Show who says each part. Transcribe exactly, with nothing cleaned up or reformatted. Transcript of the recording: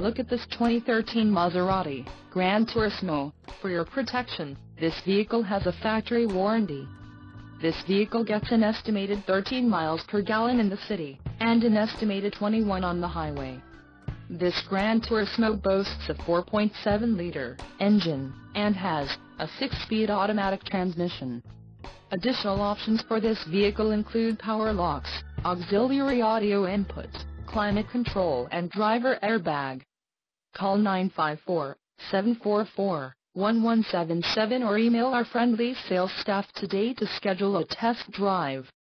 Speaker 1: Look at this twenty thirteen Maserati GranTurismo. For your protection, this vehicle has a factory warranty. This vehicle gets an estimated thirteen miles per gallon in the city, and an estimated twenty-one on the highway. This GranTurismo boasts a four point seven liter engine, and has a six-speed automatic transmission. Additional options for this vehicle include power locks, auxiliary audio input, climate control and driver airbag. Call nine five four, seven four four, one one seven seven or email our friendly sales staff today to schedule a test drive.